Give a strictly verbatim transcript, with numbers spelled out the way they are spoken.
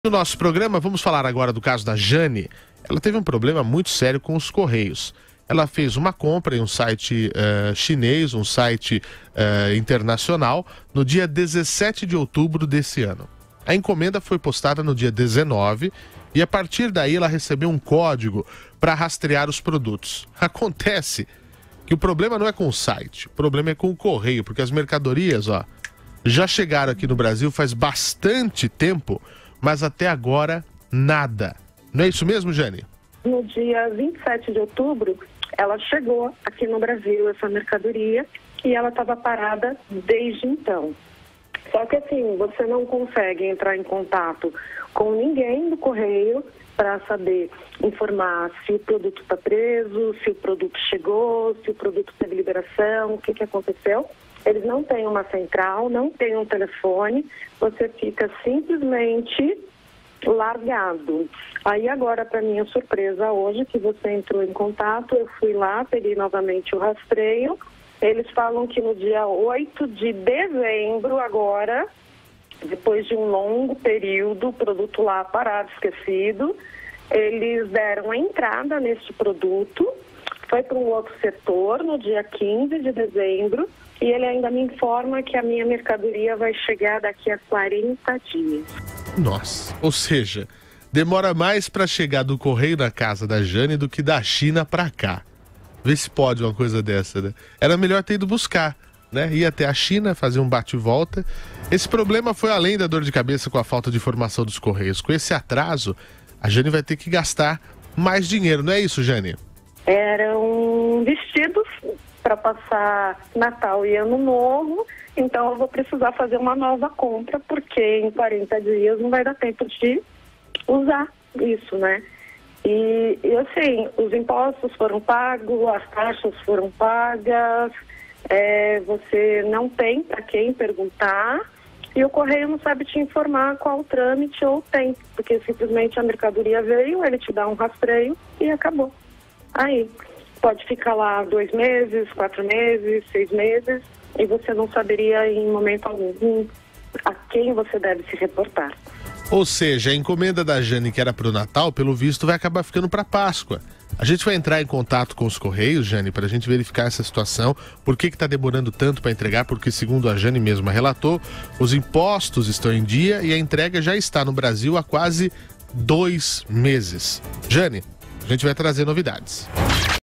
No nosso programa, vamos falar agora do caso da Jane. Ela teve um problema muito sério com os Correios. Ela fez uma compra em um site uh, chinês, um site uh, internacional, no dia dezessete de outubro desse ano. A encomenda foi postada no dia dezenove e, a partir daí, ela recebeu um código para rastrear os produtos. Acontece que o problema não é com o site, o problema é com o correio, porque as mercadorias, ó, já chegaram aqui no Brasil faz bastante tempo, mas até agora nada. Não é isso mesmo, Jane? No dia vinte e sete de outubro, ela chegou aqui no Brasil, essa mercadoria, e ela estava parada desde então. Só que assim, você não consegue entrar em contato com ninguém do correio para saber informar se o produto está preso, se o produto chegou, se o produto teve liberação, o que, que aconteceu. Eles não têm uma central, não têm um telefone, você fica simplesmente largado. Aí agora, para minha surpresa hoje, que você entrou em contato, eu fui lá, peguei novamente o rastreio. Eles falam que no dia oito de dezembro agora, depois de um longo período, o produto lá parado, esquecido, eles deram a entrada neste produto, foi para um outro setor no dia quinze de dezembro, e ele ainda me informa que a minha mercadoria vai chegar daqui a quarenta dias. Nossa, ou seja, demora mais para chegar do correio na casa da Jane do que da China para cá. Vê se pode uma coisa dessa, né? Era melhor ter ido buscar, né? Ir até a China, fazer um bate e volta. Esse problema foi além da dor de cabeça com a falta de informação dos Correios. Com esse atraso, a Jane vai ter que gastar mais dinheiro, não é isso, Jane? Eram vestidos para passar Natal e Ano Novo, então eu vou precisar fazer uma nova compra, porque em quarenta dias não vai dar tempo de usar isso, né? E, e assim, os impostos foram pagos, as taxas foram pagas, é, você não tem para quem perguntar e o correio não sabe te informar qual o trâmite ou tem, porque simplesmente a mercadoria veio, ele te dá um rastreio e acabou. Aí, pode ficar lá dois meses, quatro meses, seis meses e você não saberia em momento algum a quem você deve se reportar. Ou seja, a encomenda da Jane, que era para o Natal, pelo visto vai acabar ficando para Páscoa. A gente vai entrar em contato com os Correios, Jane, para a gente verificar essa situação, por que está demorando tanto para entregar, porque segundo a Jane mesma relatou, os impostos estão em dia e a entrega já está no Brasil há quase dois meses. Jane, a gente vai trazer novidades.